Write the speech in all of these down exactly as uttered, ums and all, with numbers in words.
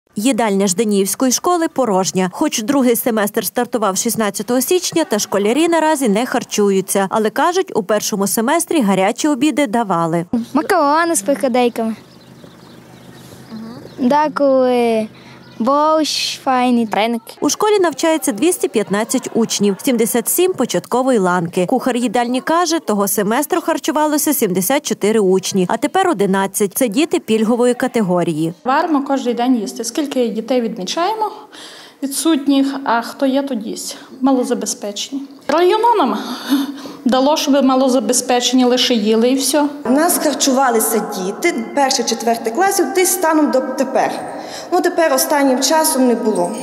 Їдальня Жданіївської школи порожня. Хоч другий семестр стартував шістнадцятого січня, та школярі наразі не харчуються. Але, кажуть, у першому семестрі гарячі обіди давали. Макарони з фрикадейками. Деколи борщ, файний, пряники. У школі навчається двісті п'ятнадцять учнів, сімдесят сім – початкової ланки. Кухар їдальні каже, того семестру харчувалося сімдесят чотири учні, а тепер одинадцять – це діти пільгової категорії. Варимо кожен день їсти. Скільки дітей відмічаємо відсутніх, а хто є, то їсть. Малозабезпечені. Району нам дало, щоб малозабезпечені лише їли і все. У нас харчувалися діти перших-четвертих класів десь станом до тепер. Ну, тепер останнім часом не було.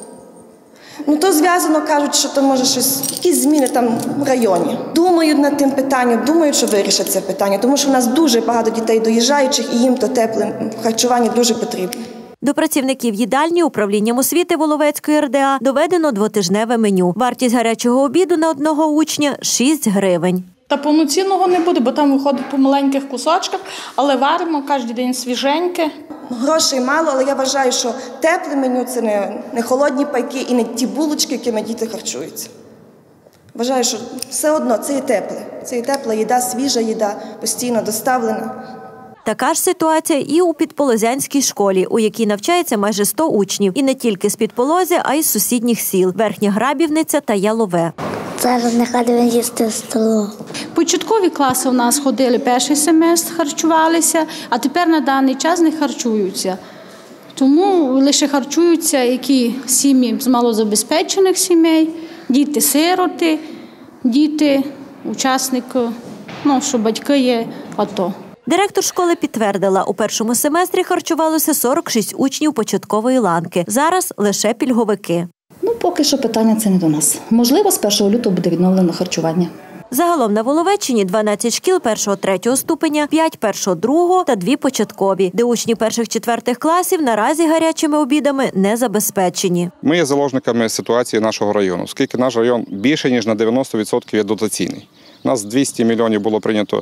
Ну, то зв'язано, кажуть, що то може щось, якісь зміни там в районі. Думають над тим питанням, думають, що вирішать це питання, тому що у нас дуже багато дітей доїжджаючих, і їм то тепле харчування дуже потрібно. До працівників їдальні управлінням освіти Воловецької ер де а доведено двотижневе меню. Вартість гарячого обіду на одного учня – шість гривень. Та повноцінного не буде, бо там виходить по маленьких кусочках, але варимо кожен день свіженьке. Грошей мало, але я вважаю, що тепле меню – це не, не холодні пайки і не ті булочки, якими діти харчуються. Вважаю, що все одно це і тепле. Це і тепла їда, свіжа їда, постійно доставлена. Така ж ситуація і у Підполозянській школі, у якій навчається майже сто учнів. І не тільки з Підполозя, а й з сусідніх сіл – Верхня Грабівниця та Ялове. Зараз не ходимо їсти в столу. Початкові класи у нас ходили перший семестр, харчувалися, а тепер на даний час не харчуються. Тому лише харчуються які сім'ї з малозабезпечених сімей, діти-сироти, діти, учасники, ну, що батьки є АТО. Директор школи підтвердила, у першому семестрі харчувалося сорок шість учнів початкової ланки. Зараз лише пільговики. Ну, поки що питання це не до нас. Можливо, з першого лютого буде відновлено харчування. Загалом на Воловеччині дванадцять шкіл першого-третього ступеня, п'ять першого-другого та дві початкові, де учні перших-четвертих класів наразі гарячими обідами не забезпечені. Ми є заложниками ситуації нашого району, оскільки наш район більше, ніж на дев'яносто відсотків є дотаційний. У нас двісті мільйонів було прийнято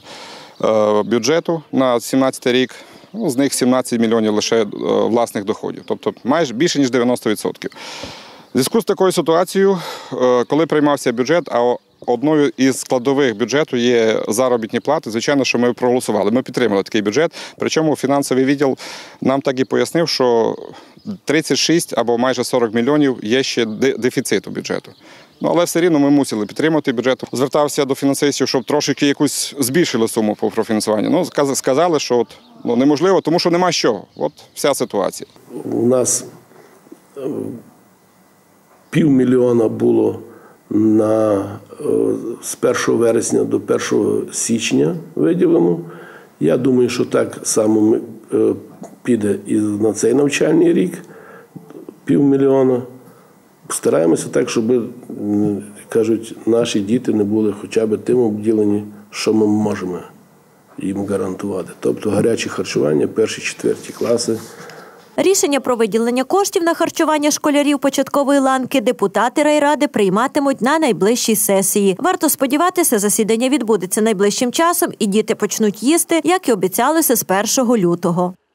бюджету на сімнадцятий рік, ну, з них сімнадцять мільйонів лише власних доходів, тобто майже більше, ніж дев'яносто відсотків. В зв'язку з такою ситуацією, коли приймався бюджет, а одною із складових бюджету є заробітні плати, звичайно, що ми проголосували. Ми підтримали такий бюджет, причому фінансовий відділ нам так і пояснив, що тридцять шість або майже сорок мільйонів є ще дефіциту бюджету. Ну, але все рівно ми мусили підтримати бюджет. Звертався до фінансистів, щоб трошки якусь збільшили суму по профінансуванню. Ну, сказали, що от, ну, неможливо, тому що нема з чого. От вся ситуація. У нас півмільйона було на, з першого вересня до першого січня виділено. Я думаю, що так само піде і на цей навчальний рік півмільйона. Стараємося так, щоб, кажуть, наші діти не були хоча б тим обділені, що ми можемо їм гарантувати. Тобто гаряче харчування, перші-четверті класи. Рішення про виділення коштів на харчування школярів початкової ланки депутати райради прийматимуть на найближчій сесії. Варто сподіватися, засідання відбудеться найближчим часом і діти почнуть їсти, як і обіцялося, з першого лютого.